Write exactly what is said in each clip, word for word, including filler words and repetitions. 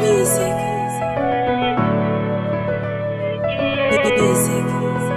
Music. Music.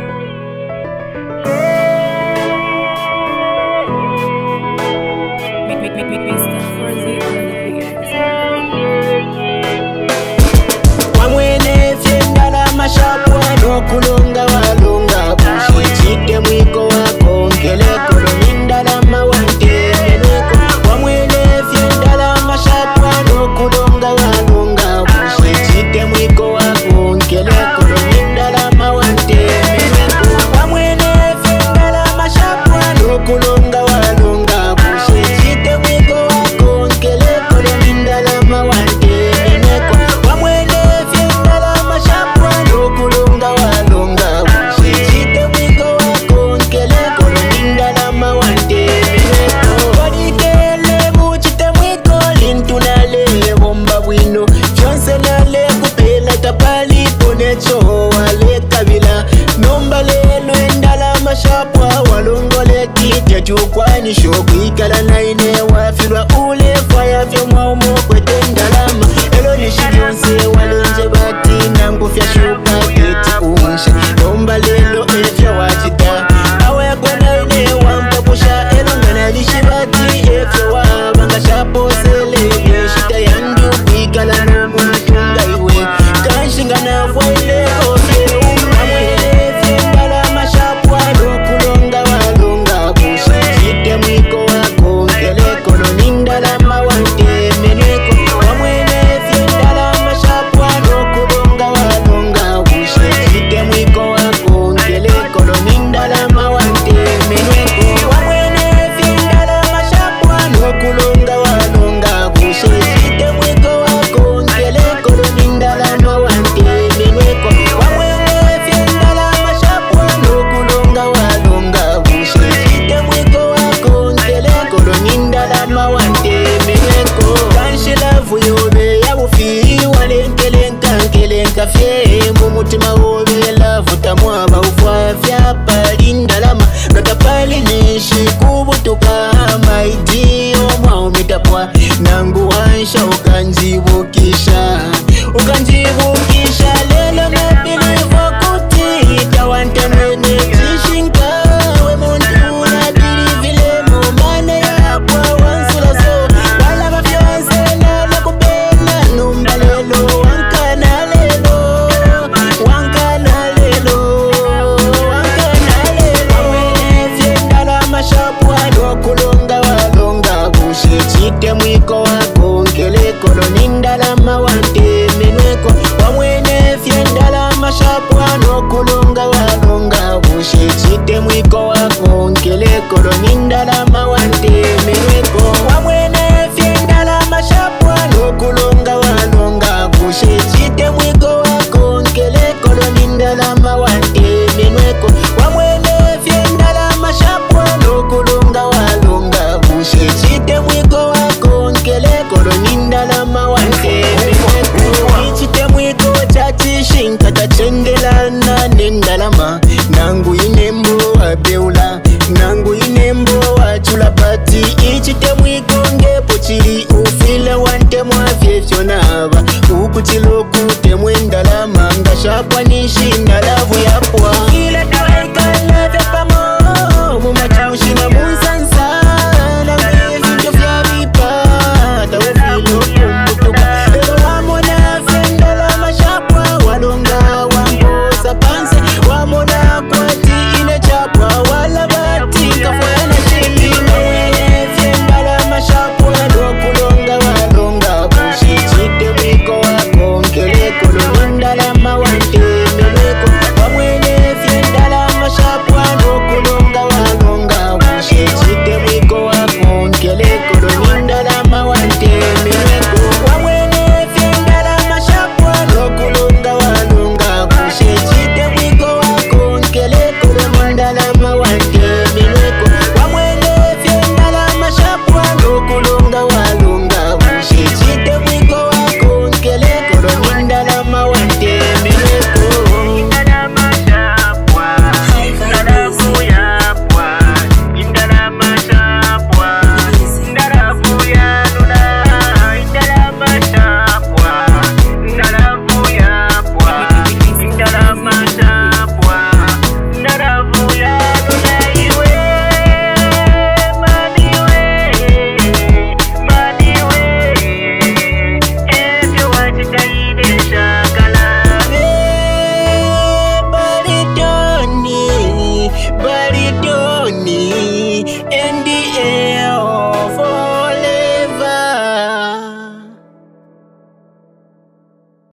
Wamwene fyendala mashapwa no kulunga walunga bushite mwiko wako ngeleko nindala mawante meneko. Wamwene fyendala mashapwa no kulunga walunga bushite mwiko wako ngeleko nindala mawante meneko. Wamwene fyendala mashapwa no kulunga walunga bushite mwiko wako ngeleko nindala mawante meneko. Wamwene fyendala mashapwa no kulunga walunga bushite mwiko wako ngeleko nindala mawante meneko. Wadikele buchite mwiko lintunale bomba bwino fyonse nale kupela tapali ponecho wale kabila nomba lelo endala mashapwa walongole kite jukwani shokwikala naine wafilwa ule faya vyo mwaumo kwete ndalama elo nishi vyonse walenje bati nangu fya shuka kiti unsha nomba lelo efya wachita awe kwa naine wampapusha elo ngana nishi bati efya wabanga shapo sele shita yandu kwikala nomu mtunga iwe kanshinga na fwaile kose umamwele fyendala mashapwa no kulonga walunga bushite mwiko wako ngeleko no nindala mawante meneko. Wamwele fyendala mashapwa no kulonga walunga bushite mwiko wako ngeleko no nindala mawante meneko. Wamwele fyendala mashapwa no kulonga walunga bushite mwiko wako ngeleko no nindala mawante meneko. Wamwele fyendala mashapwa no kulonga walunga bushite mwiko wako ngeleko no nindala mawante meneko. Kanshila vuyobe ya bufi walenkelenka nkelenka fye mumutima wobe lavuta mwaba ufwa fya pali ndalama gatapali nishi kubutuka maidi omwa umitapwa nangu wansha ukanjibukisha ukanjibukisha lelo nabilivo kuti tawantemene zishinka we muntu nabilivile mumane yakwa wansulaso wala mafyonse nala kupena numba lelo wankana lelo wankana lelo wankana lelo. Wamwene fyendala mashapwa no kulonga walunga bushite mwiko wako ngeleko no nindala mawante meneko. Wamwene fyendala mashapwa no kulonga walunga bushite mwiko wako ngeleko no nindala mawante meneko. Wamwene fyendala mashapwa no kulonga walunga bushite mwiko wako ngeleko no nindala mawante meneko. Wamwene fyendala mashapwa no kulonga walunga bushite mwiko wako ngeleko no nindala mawante meneko. Ichite mwiko chatishinka tachendelana nendalama nangu inembo wabeula nangu inembo wachula pati. Ichite mwiko ngepo chili ufile wante mwafye fyonaba ukuchiloku temwe ndalama ngashapwa